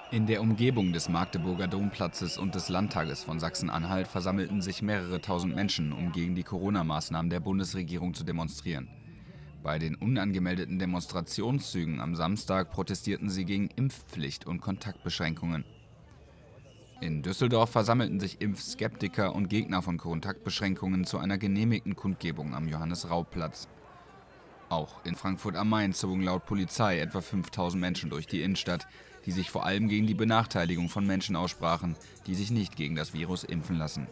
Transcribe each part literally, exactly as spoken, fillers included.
In der Umgebung des Magdeburger Domplatzes und des Landtages von Sachsen-Anhalt versammelten sich mehrere tausend Menschen, um gegen die Corona-Maßnahmen der Bundesregierung zu demonstrieren. Bei den unangemeldeten Demonstrationszügen am Samstag protestierten sie gegen Impfpflicht und Kontaktbeschränkungen. In Düsseldorf versammelten sich Impfskeptiker und Gegner von Kontaktbeschränkungen zu einer genehmigten Kundgebung am Johannes-Rau-Platz. Auch in Frankfurt am Main zogen laut Polizei etwa fünftausend Menschen durch die Innenstadt, die sich vor allem gegen die Benachteiligung von Menschen aussprachen, die sich nicht gegen das Virus impfen lassen.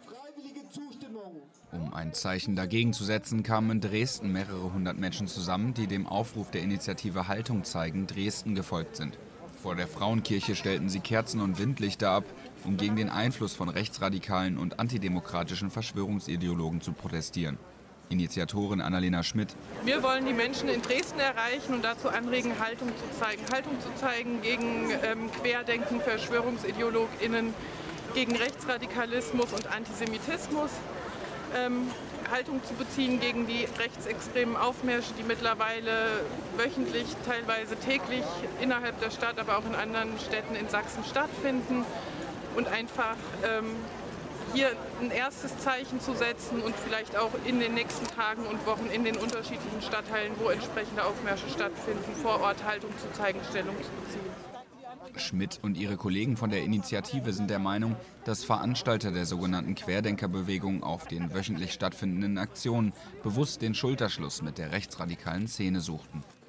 Um ein Zeichen dagegen zu setzen, kamen in Dresden mehrere hundert Menschen zusammen, die dem Aufruf der Initiative Haltung zeigen, Dresden gefolgt sind. Vor der Frauenkirche stellten sie Kerzen und Windlichter ab, um gegen den Einfluss von rechtsradikalen und antidemokratischen Verschwörungsideologen zu protestieren. Initiatorin Annalena Schmidt: Wir wollen die Menschen in Dresden erreichen und dazu anregen, Haltung zu zeigen. Haltung zu zeigen gegen ähm, Querdenken, VerschwörungsideologInnen, gegen Rechtsradikalismus und Antisemitismus. Ähm, Haltung zu beziehen gegen die rechtsextremen Aufmärsche, die mittlerweile wöchentlich, teilweise täglich innerhalb der Stadt, aber auch in anderen Städten in Sachsen stattfinden. Und einfach ähm, hier ein erstes Zeichen zu setzen und vielleicht auch in den nächsten Tagen und Wochen in den unterschiedlichen Stadtteilen, wo entsprechende Aufmärsche stattfinden, vor Ort Haltung zu zeigen, Stellung zu beziehen. Schmidt und ihre Kollegen von der Initiative sind der Meinung, dass Veranstalter der sogenannten Querdenkerbewegung auf den wöchentlich stattfindenden Aktionen bewusst den Schulterschluss mit der rechtsradikalen Szene suchten.